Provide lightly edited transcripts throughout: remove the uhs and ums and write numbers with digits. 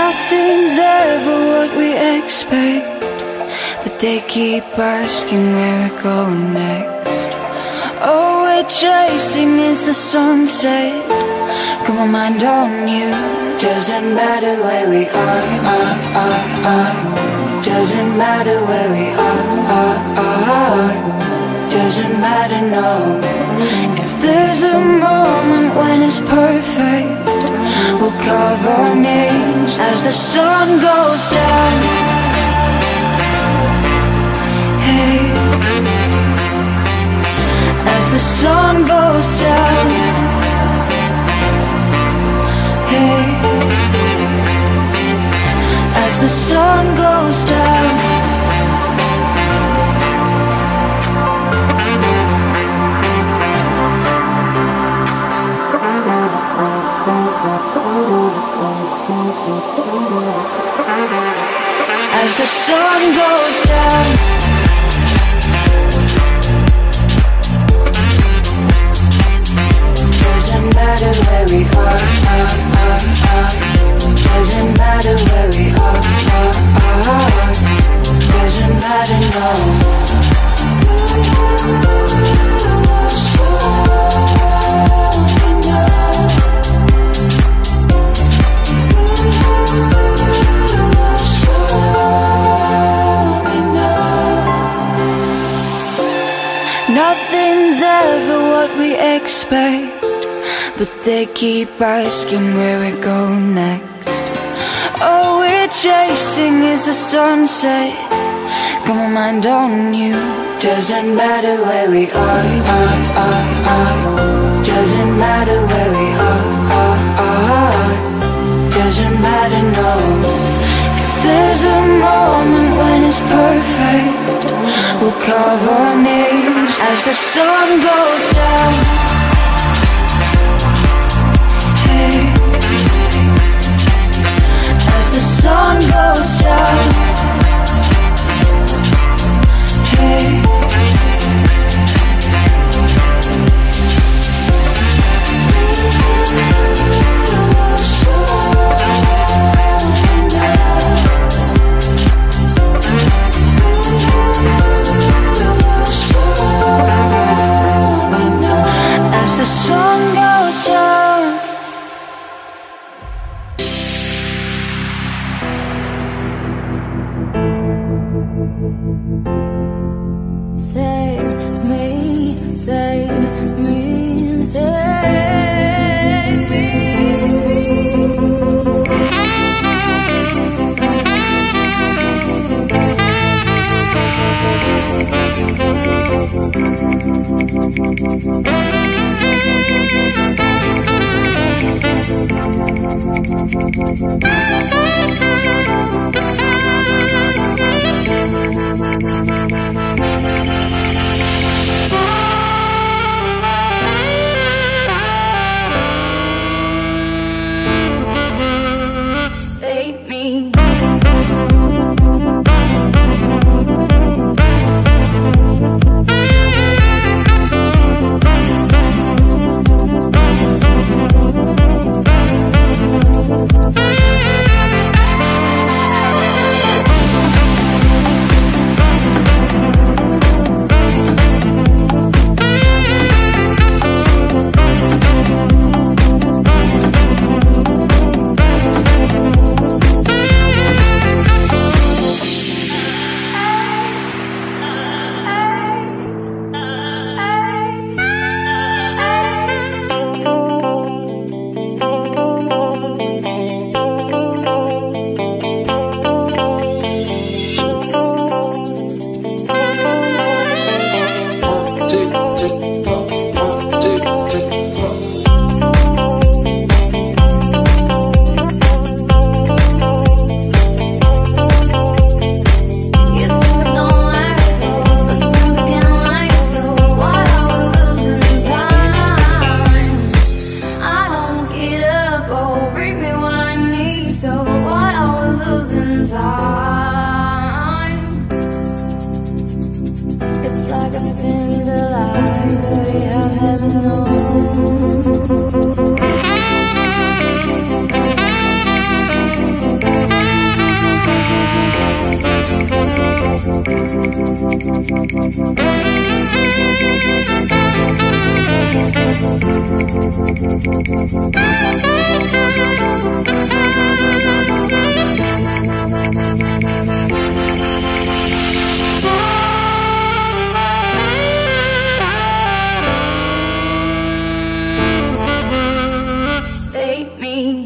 Nothing's ever what we expect, but they keep asking where we're going next. All we're chasing is the sunset. Got my mind on you. Doesn't matter where we are. Doesn't matter where we are. Doesn't matter, no. If there's a moment when it's perfect, we'll carve our names as the sun goes down. Hey, as the sun goes down. Hey, as the sun goes down. As the sun goes down. Doesn't matter where we are. Doesn't matter where we are. Doesn't matter, no. Nothing's ever what we expect, but they keep asking where we're going next. All we're chasing is the sunset. Got my mind on you. Doesn't matter where we are. Doesn't matter where we are. Doesn't matter, no. If there's a moment when it's perfect, we'll carve our names as the sun goes down. Hey, as the sun goes down. Hey, as the sun goes down. Save me, save me, save me. Save me. Save me.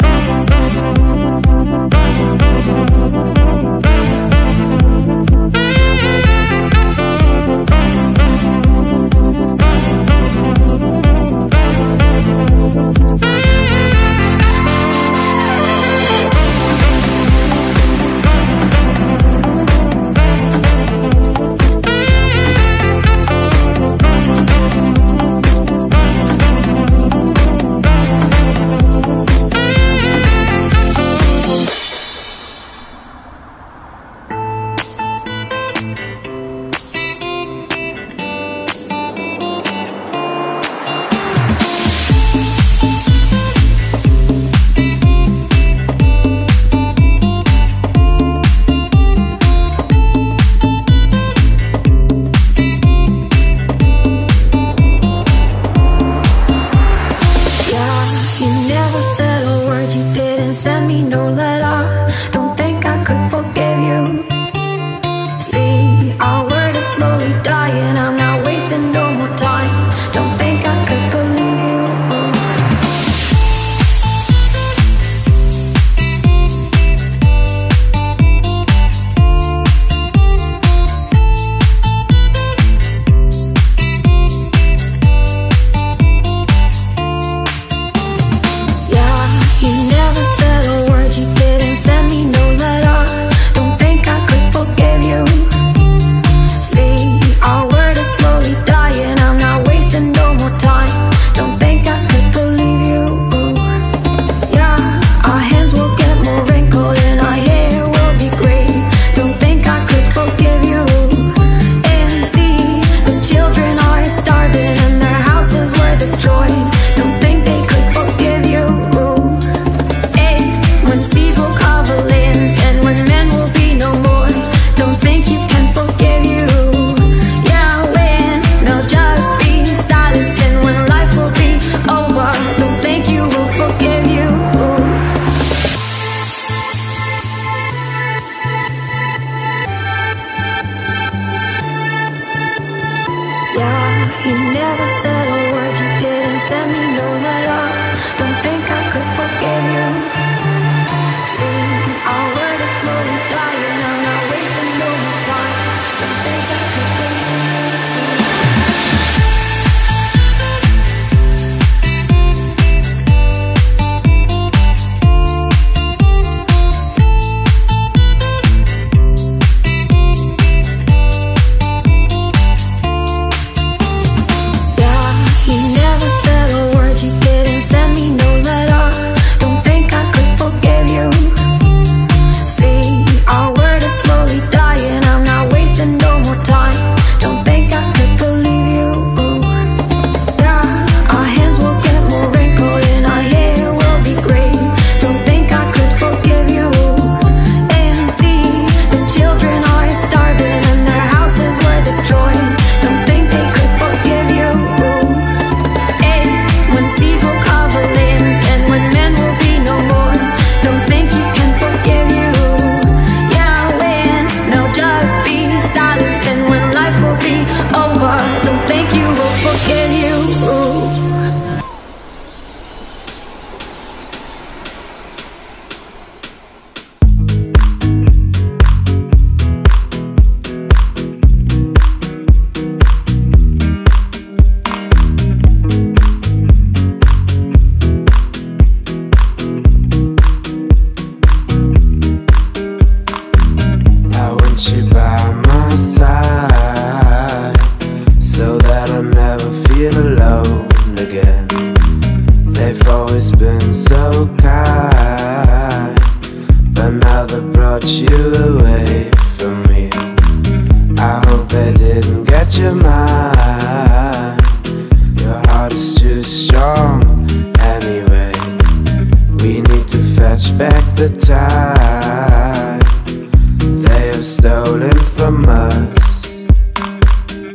the time they have stolen from us.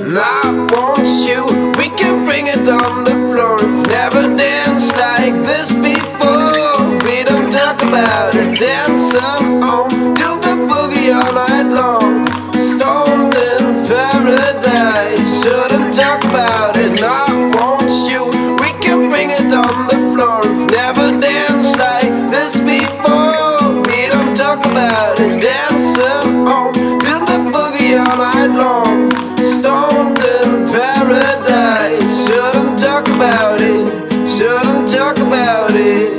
And I want you, we can bring it on the floor. We've never danced like this before. We don't talk about it, dancing on, do the boogie all night long. Stoned in paradise, shouldn't talk about it. And I want you, we can bring it on the floor. We've never danced like this before. We don't talk about it, dancing on, do the boogie all night long. Stoned in paradise, shouldn't talk about it, shouldn't talk about it.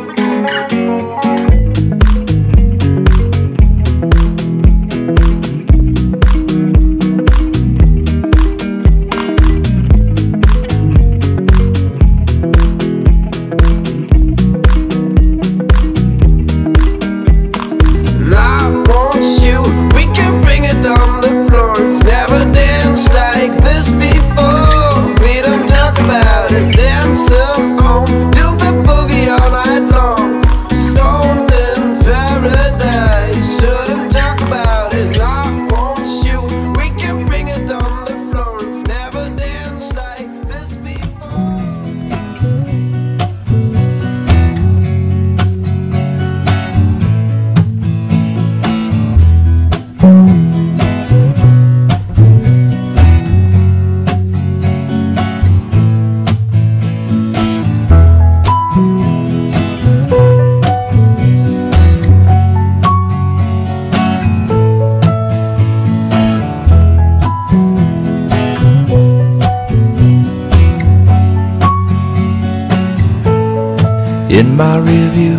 In my rearview,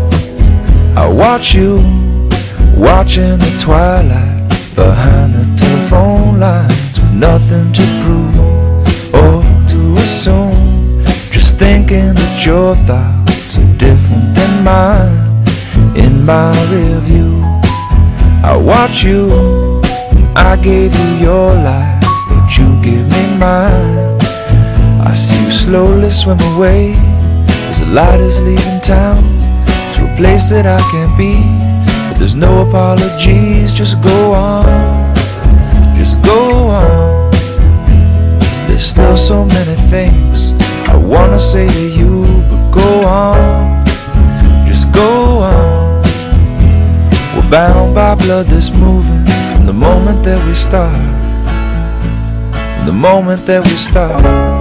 I watch you watching the twilight behind the telephone lines, with nothing to prove or to assume. Just thinking that your thoughts are different than mine. In my rearview, I watch you, and I gave you your life, but you give me mine. I see you slowly swim away as the light is leaving town, to a place that I can't be. But there's no apologies, just go on, just go on. There's still so many things I wanna say to you, but go on, just go on. We're bound by blood that's moving from the moment that we start, from the moment that we start.